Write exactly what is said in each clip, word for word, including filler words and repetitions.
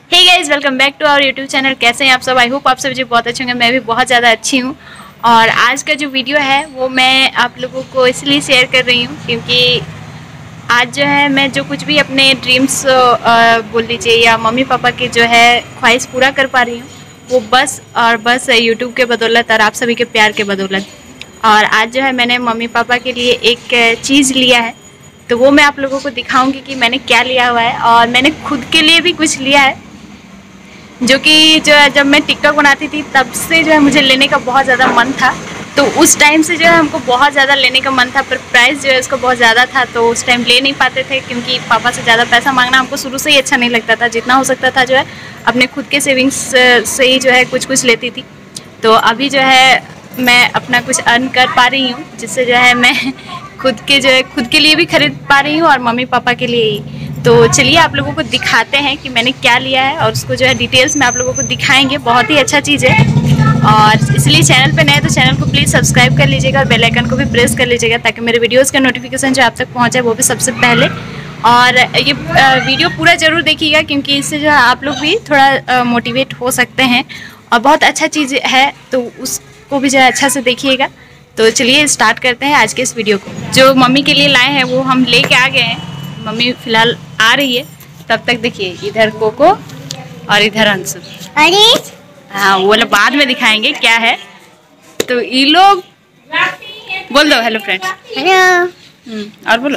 Hey guys, welcome back to our YouTube channel. कैसे हैं आप सब? आई होप आप सब जी बहुत अच्छे होंगे। मैं भी बहुत ज़्यादा अच्छी हूँ। और आज का जो वीडियो है वो मैं आप लोगों को इसलिए शेयर कर रही हूँ क्योंकि आज जो है मैं जो कुछ भी अपने ड्रीम्स बोल लीजिए या मम्मी पापा की जो है ख्वाहिश पूरा कर पा रही हूँ वो बस और बस यूट्यूब के बदौलत और आप सभी के प्यार के बदौलत। और आज जो है मैंने मम्मी पापा के लिए एक चीज़ लिया है, तो वो मैं आप लोगों को दिखाऊंगी कि मैंने क्या लिया हुआ है। और मैंने खुद के लिए भी कुछ लिया है जो कि जो है जब मैं टिकटॉक बनाती थी तब से जो है मुझे लेने का बहुत ज़्यादा मन था। तो उस टाइम से जो है हमको बहुत ज़्यादा लेने का मन था, पर प्राइस जो है उसका बहुत ज़्यादा था, तो उस टाइम ले नहीं पाते थे क्योंकि पापा से ज़्यादा पैसा मांगना हमको शुरू से ही अच्छा नहीं लगता था। जितना हो सकता था जो है अपने खुद के सेविंग्स से ही जो है कुछ कुछ लेती थी। तो अभी जो है मैं अपना कुछ अर्न कर पा रही हूँ जिससे जो है मैं खुद के जो है खुद के लिए भी खरीद पा रही हूँ और मम्मी पापा के लिए ही। तो चलिए आप लोगों को दिखाते हैं कि मैंने क्या लिया है और उसको जो है डिटेल्स में आप लोगों को दिखाएंगे। बहुत ही अच्छा चीज़ है और इसलिए चैनल पे नए तो चैनल को प्लीज़ सब्सक्राइब कर लीजिएगा और बेल आइकन को भी प्रेस कर लीजिएगा ताकि मेरे वीडियोस का नोटिफिकेशन जो आप तक पहुंचे वो भी सबसे पहले। और ये वीडियो पूरा ज़रूर देखिएगा क्योंकि इससे जो है आप लोग भी थोड़ा मोटिवेट हो सकते हैं और बहुत अच्छा चीज़ है, तो उसको भी जो है अच्छा से देखिएगा। तो चलिए स्टार्ट करते हैं आज के इस वीडियो को। जो मम्मी के लिए लाए हैं वो हम लेके आ गए हैं। मम्मी फिलहाल आ रही है, तब तक देखिए इधर कोको और इधर अंशु। अरे हाँ, वो लोग बाद में दिखाएंगे क्या है। तो ये लोग बोल दो हेलो फ्रेंड्स। हेलो। और बोलो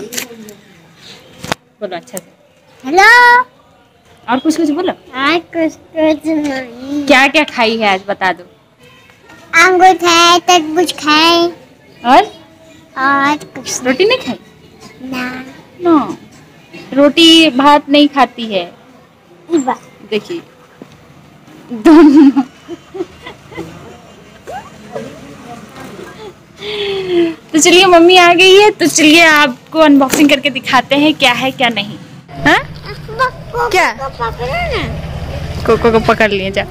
बोलो अच्छा से। हेलो। और कुछ कुछ बोलो। आज कुछ कुछ नहीं। क्या क्या खाई है आज बता दो। अंगूर खाए, तरबूज खाए और और कुछ रोटी नहीं खाई ना। नो, रोटी भात नहीं खाती है। इबा देखिए दोनों तो चलिए मम्मी आ गई है, तो चलिए आपको अनबॉक्सिंग करके दिखाते हैं क्या है क्या नहीं। हाँ क्या कोको को पकड़ लिए जा।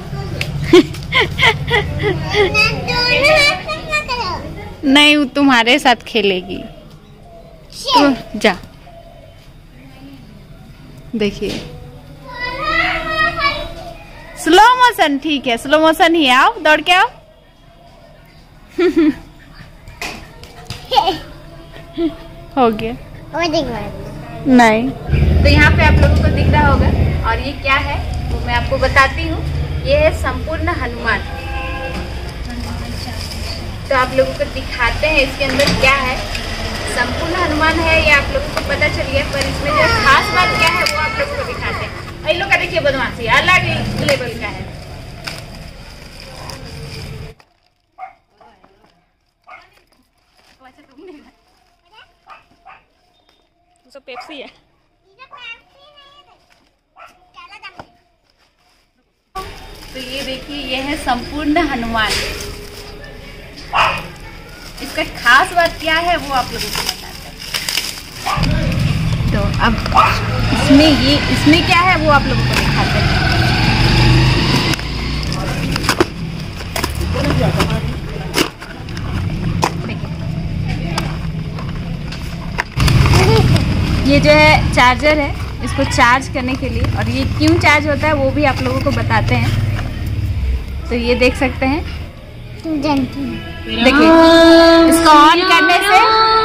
नहीं, वो तुम्हारे साथ खेलेगी तो जा। देखिए स्लो मोशन, ठीक है स्लो मोशन ही। आओ दौड़ के आओ। हो गया नहीं। तो यहाँ पे आप लोगों को दिख रहा होगा और ये क्या है वो मैं आपको बताती हूँ। ये है संपूर्ण हनुमान। तो आप लोगों को दिखाते हैं इसके अंदर क्या है। संपूर्ण हनुमान है ये आप लोगों को पता चल गया, पर इसमें जो खास बात क्या है वो आप लोगों को दिखाते हैं। इन लोग का देखिए बदमाशी अलग लेवल का है। तो पेप्सी है। तो ये देखिए ये है संपूर्ण हनुमान। इसका खास बात क्या है वो आप लोगों को बताते हैं। तो अब इसमें ये इसमें क्या है वो आप लोगों को दिखाते हैं। ये जो है चार्जर है, इसको चार्ज करने के लिए, और ये क्यों चार्ज होता है वो भी आप लोगों को बताते हैं। तो ये देख सकते हैं, देखिए इसको ऑन करने से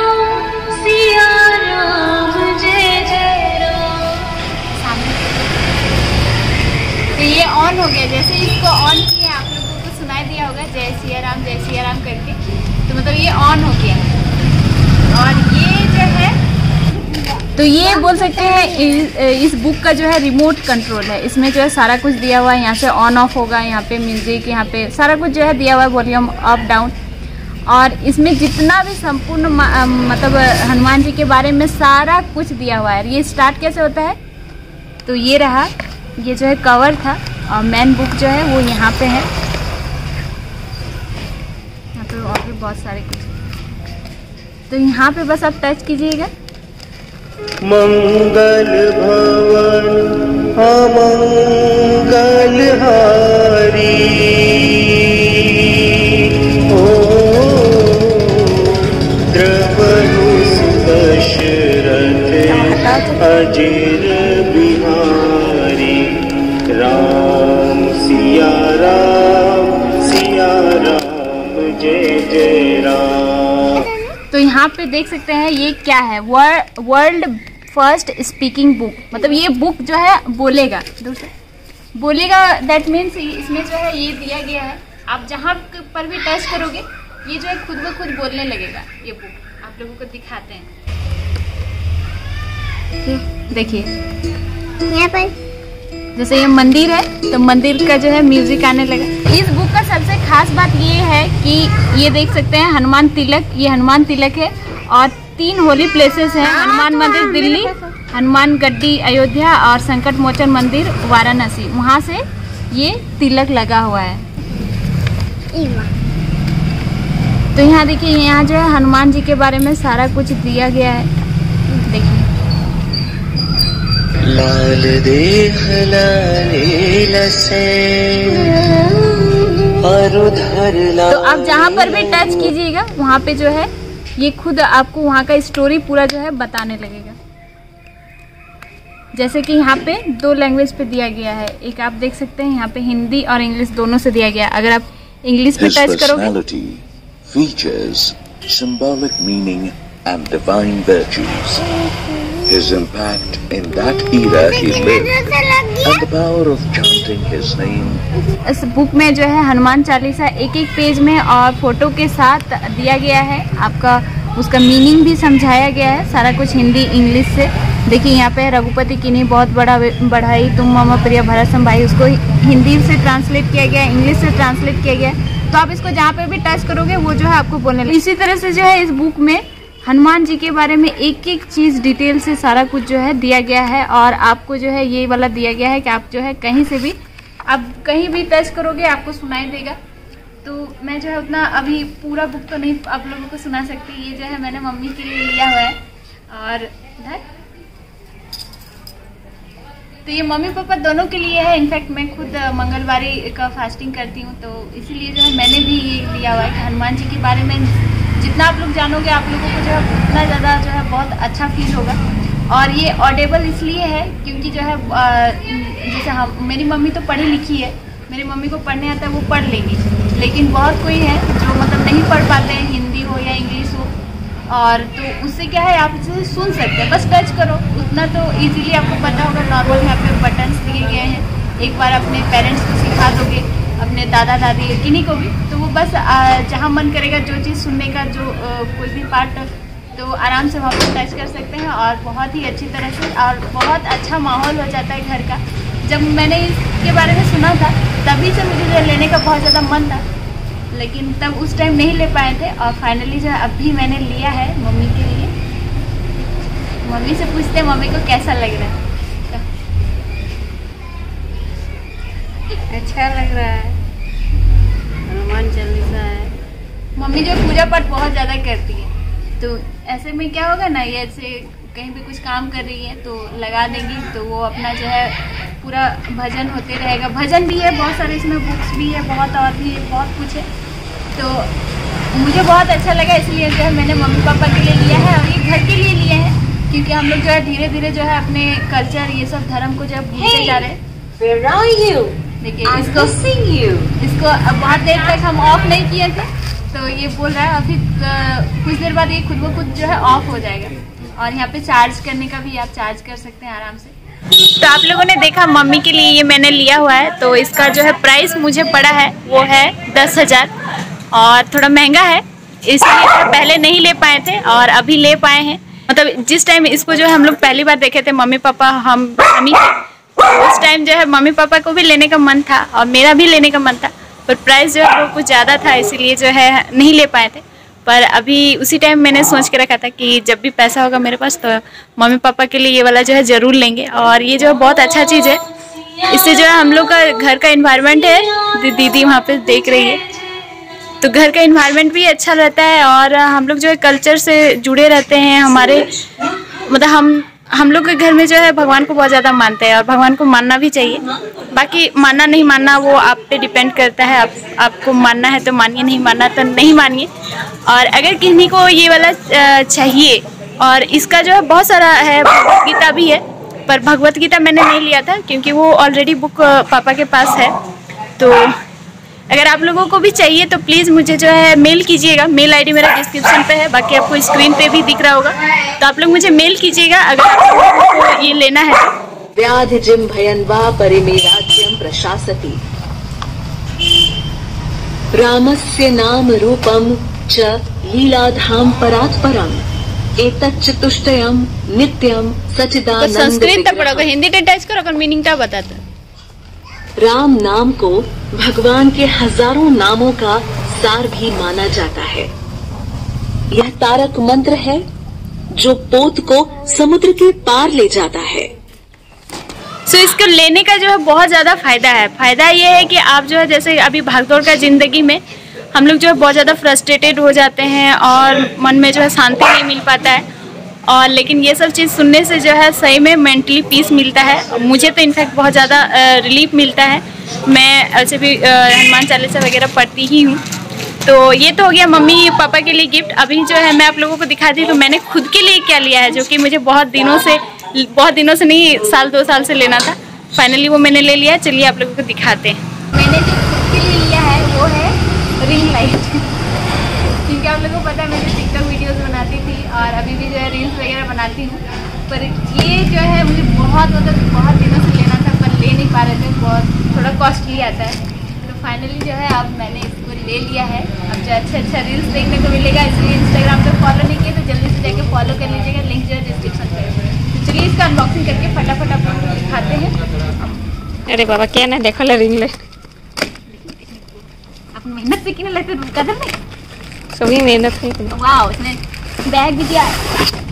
तो ये ऑन हो गया। जैसे इसको ऑन किया आप लोगों को सुनाई दिया होगा जय सिया राम जय सिया राम करके, तो मतलब ये ऑन हो गया। और ये जो है तो ये बोल सकते हैं इस बुक का जो है रिमोट कंट्रोल है। इसमें जो है सारा कुछ दिया हुआ है, यहाँ से ऑन ऑफ होगा, यहाँ पे म्यूजिक, यहाँ पे सारा कुछ जो है दिया हुआ है, वॉल्यूम अप डाउन। और इसमें जितना भी संपूर्ण मतलब हनुमान जी के बारे में सारा कुछ दिया हुआ है। ये स्टार्ट कैसे होता है, तो ये रहा, ये जो है कवर था और मेन बुक जो है वो यहाँ पे है। यहाँ पे और भी बहुत सारे कुछ, तो यहाँ पे बस आप टच कीजिएगा। मंगल भवन अमंगल हारी ओ द्रवनु दशरथ अजिर बिहारी राम जय जय राम। तो यहाँ पे देख सकते हैं ये क्या है, वर्ल्ड फर्स्ट स्पीकिंग बुक, मतलब ये बुक जो है बोलेगा, दूर से बोलेगा, दैट मीन्स इसमें जो है ये दिया गया है, आप जहाँ पर भी टच करोगे ये जो है खुद ब खुद बोलने लगेगा। ये बुक आप लोगों को दिखाते हैं, देखिए यहाँ पर जैसे ये मंदिर है तो मंदिर का जो है म्यूजिक आने लगा। इस बुक का सबसे खास बात ये है कि ये देख सकते हैं हनुमान तिलक, ये हनुमान तिलक है और तीन होली प्लेसेस हैं, हनुमान मंदिर दिल्ली, हनुमान गड्डी अयोध्या और संकट मोचन मंदिर वाराणसी, वहाँ से ये तिलक लगा हुआ है। तो यहाँ देखिए, यहाँ जो है हनुमान जी के बारे में सारा कुछ दिया गया है, देखिए। लाल देह लाले लसे और उधर लाल। तो आप जहाँ पर भी टच कीजिएगा वहाँ पे जो है ये खुद आपको वहाँ का स्टोरी पूरा जो है बताने लगेगा। जैसे कि यहाँ पे दो लैंग्वेज पे दिया गया है, एक आप देख सकते हैं यहाँ पे हिंदी और इंग्लिश दोनों से दिया गया है। अगर आप इंग्लिश पे टच करोगे, features symbolic meaning and divine virtues. His impact in that era he lived and the power of chanting his name. इस बुक में जो है हनुमान चालीसा एक एक पेज में और फोटो के साथ दिया गया है, आपका उसका मीनिंग भी समझाया गया है, सारा कुछ हिंदी इंग्लिश से। देखिए यहाँ पे रघुपति किन्हीं बहुत बड़ा बढ़ाई तुम मम प्रिय भरत संभाई, उसको हिंदी से ट्रांसलेट किया गया, इंग्लिश से ट्रांसलेट किया गया। तो आप इसको जहाँ पे भी टच करोगे वो जो है आपको बोलने लगेगा। इसी तरह से जो है इस बुक में हनुमान जी के बारे में एक एक चीज़ डिटेल से सारा कुछ जो है दिया गया है और आपको जो है ये वाला दिया गया है कि आप जो है कहीं से भी आप कहीं भी टच करोगे आपको सुनाई देगा। तो मैं जो है उतना अभी पूरा बुक तो नहीं आप लोगों को सुना सकती, ये जो है मैंने मम्मी के लिए लिया हुआ है। और इधर तो ये मम्मी पापा दोनों के लिए है, इनफैक्ट मैं खुद मंगलवारी का फास्टिंग करती हूँ, तो इसीलिए जो है मैंने भी ये लिया हुआ है कि हनुमान जी के बारे में जितना आप लोग जानोगे आप लोगों को जो है उतना ज़्यादा जो है बहुत अच्छा फील होगा। और ये ऑडिबल इसलिए है क्योंकि जो है जैसे हम मेरी मम्मी तो पढ़ी लिखी है, मेरी मम्मी को पढ़ने आता है वो पढ़ लेंगी, लेकिन बहुत कोई है जो मतलब नहीं पढ़ पाते हैं, हिंदी हो या इंग्लिश हो, और तो उससे क्या है आप इसे सुन सकते हैं, बस टच करो उतना तो इजीली आपको पता होगा। नॉर्मल यहाँ पे बटन्स दिए गए हैं, एक बार अपने पेरेंट्स को सिखा दोगे, अपने दादा दादी किन्हीं को भी, तो वो बस जहाँ मन करेगा जो चीज़ सुनने का जो कोई भी पार्ट तो आराम से वहाँ पर टच कर सकते हैं और बहुत ही अच्छी तरह से और बहुत अच्छा माहौल हो जाता है घर का। जब मैंने इसके बारे में सुना था तभी से मुझे जो लेने का बहुत ज़्यादा मन था, लेकिन तब उस टाइम नहीं ले पाए थे और फाइनली जो है अभी मैंने लिया है मम्मी के लिए। मम्मी से पूछते हैं मम्मी को कैसा लग रहा है। अच्छा लग रहा है, हनुमान चालीसा है। मम्मी जो पूजा पाठ बहुत ज़्यादा करती है, तो ऐसे में क्या होगा ना, ये ऐसे कहीं भी कुछ काम कर रही है तो लगा देंगी तो वो अपना जो है पूरा भजन होते रहेगा। भजन भी है बहुत सारे, इसमें बुक्स भी है बहुत, और भी है बहुत कुछ है। तो मुझे बहुत अच्छा लगा, इसलिए जो है मैंने मम्मी पापा के लिए लिया है और ये घर के लिए लिया है, क्योंकि हम लोग जो है धीरे धीरे जो है अपने कल्चर ये सब धर्म को जो है भूलते जा रहे हैं। Where are you? देखिए I'm इसको missing you. इसको बहुत देर तक हम ऑफ नहीं किए थे तो ये बोल रहा है, अभी कुछ देर बाद ये खुद ब खुद जो है ऑफ हो जाएगा। और यहाँ पे चार्ज करने का भी आप चार्ज कर सकते हैं आराम से। तो आप लोगों ने देखा मम्मी के लिए ये मैंने लिया हुआ है, तो इसका जो है प्राइस मुझे पड़ा है वो है दस हज़ार और थोड़ा महंगा है, इसलिए तो पहले नहीं ले पाए थे और अभी ले पाए हैं। मतलब जिस टाइम इसको जो है हम लोग पहली बार देखे थे मम्मी पापा हम हम ही थे, तो उस टाइम जो है मम्मी पापा को भी लेने का मन था और मेरा भी लेने का मन था, पर प्राइस जो है वो कुछ ज़्यादा था इसीलिए जो है नहीं ले पाए थे। पर अभी उसी टाइम मैंने सोच के रखा था कि जब भी पैसा होगा मेरे पास तो मम्मी पापा के लिए ये वाला जो है ज़रूर लेंगे। और ये जो है बहुत अच्छा चीज़ है, इससे जो है हम लोग का घर का इन्वायरमेंट है, दी, दीदी वहाँ पे देख रही है, तो घर का इन्वायरमेंट भी अच्छा रहता है और हम लोग जो है कल्चर से जुड़े रहते हैं। हमारे मतलब हम हम लोग के घर में जो है भगवान को बहुत ज़्यादा मानते हैं और भगवान को मानना भी चाहिए। बाकी मानना नहीं मानना वो आप पे डिपेंड करता है, आप आपको मानना है तो मानिए, नहीं मानना तो नहीं मानिए। और अगर किसी को ये वाला चाहिए, और इसका जो है बहुत सारा है, भगवत गीता भी है, पर भगवत गीता मैंने नहीं लिया था क्योंकि वो ऑलरेडी बुक पापा के पास है। तो अगर आप लोगों को भी चाहिए तो प्लीज़ मुझे जो है मेल कीजिएगा। मेल आईडी मेरा डिस्क्रिप्शन पे है, बाकी आपको स्क्रीन पे भी दिख रहा होगा, तो आप लोग मुझे मेल कीजिएगा अगर आप लोगों को ये लेना है। व्याधिजिम भयन्वा परिमेराज्यम प्रशासति रामस्य नाम रूपम च लीलाधाम परात्परम एतच्च तुष्टयम नित्यम सच्चिदानंद। संस्कृत तक पढ़ोगे, हिंदी टेटाइज करो और मीनिंग क्या बताता। राम नाम को भगवान के हजारों नामों का सार भी माना जाता है। यह तारक मंत्र है जो पोत को समुद्र के पार ले जाता है। सो so, इसको लेने का जो है बहुत ज़्यादा फायदा है। फायदा ये है कि आप जो है जैसे अभी भागदौड़ का जिंदगी में हम लोग जो है बहुत ज़्यादा फ्रस्ट्रेटेड हो जाते हैं और मन में जो है शांति नहीं मिल पाता है, और लेकिन ये सब चीज़ सुनने से जो है सही में मेंटली पीस मिलता है। मुझे तो इनफैक्ट बहुत ज़्यादा रिलीफ मिलता है। मैं ऐसे भी हनुमान चालीसा वगैरह पढ़ती ही हूँ। तो ये तो हो गया मम्मी पापा के लिए गिफ्ट। अभी जो है मैं आप लोगों को दिखाती हूँ तो मैंने खुद के लिए क्या लिया है, जो कि मुझे बहुत दिनों से बहुत दिनों से नहीं साल दो साल से लेना था। फाइनली वो मैंने ले लिया है। चलिए आप लोगों को दिखाते हैं। मैंने जो खुद के लिए लिया है वो है रिंग लाइट, क्योंकि आप लोगों को पता है मैं जो टिकटॉक वीडियोस बनाती थी और अभी भी जो है रील्स वगैरह बनाती हूँ, पर ये जो है मुझे बहुत मतलब बहुत दिनों से लेना था पर ले नहीं पा रहे थे, बहुत थोड़ा कॉस्टली आता है। तो फाइनली जो है अब मैंने इसको ले लिया है। अब जो अच्छा अच्छा रील्स देखने को मिलेगा, इसलिए इंस्टाग्राम पर फॉलो नहीं किया तो जल्दी से जाके फॉलो कर लीजिएगा, लिंक जो है डिस्क्रिप्शन पर। तो चलिए इसका अनबॉक्सिंग करके फटाफट आप लोगों को दिखाते हैं। अरे बाबा क्या ना देखो रिंग लाइट मेहनत से किने लगते कदर में सभी मेहनत है। वाह, उसने बैग भी दिया है।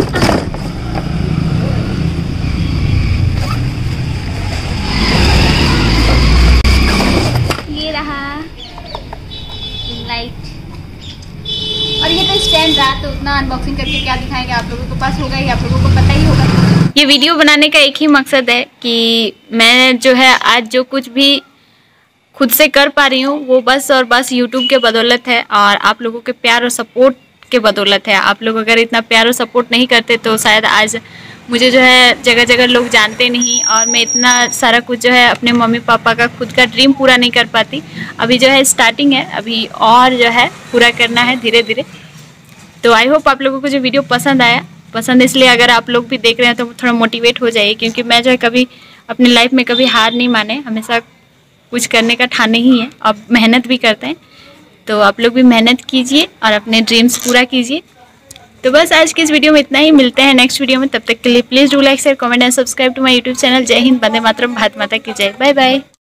ये रहा लाइट, और ये तो स्टैंड रहा, तो उतना अनबॉक्सिंग करके क्या दिखाएंगे, आप लोगों के पास होगा ही, आप लोगों को पता ही होगा। ये वीडियो बनाने का एक ही मकसद है कि मैं जो है आज जो कुछ भी खुद से कर पा रही हूँ वो बस और बस यूट्यूब के बदौलत है और आप लोगों के प्यार और सपोर्ट के बदौलत है। आप लोग अगर इतना प्यार और सपोर्ट नहीं करते तो शायद आज मुझे जो है जगह जगह लोग जानते नहीं और मैं इतना सारा कुछ जो है अपने मम्मी पापा का खुद का ड्रीम पूरा नहीं कर पाती। अभी जो है स्टार्टिंग है, अभी और जो है पूरा करना है धीरे धीरे। तो आई होप आप लोगों को जो वीडियो पसंद आया, पसंद इसलिए अगर आप लोग भी देख रहे हैं तो थोड़ा मोटिवेट हो जाइए, क्योंकि मैं जो है कभी अपनी लाइफ में कभी हार नहीं माने, हमेशा कुछ करने का ठाने ही है और मेहनत भी करते हैं। तो आप लोग भी मेहनत कीजिए और अपने ड्रीम्स पूरा कीजिए। तो बस आज के इस वीडियो में इतना ही, मिलते हैं नेक्स्ट वीडियो में। तब तक के लिए please do like share comment and subscribe to my YouTube channel. जय हिंद, वंदे मातरम, भारत माता की जय। Bye bye.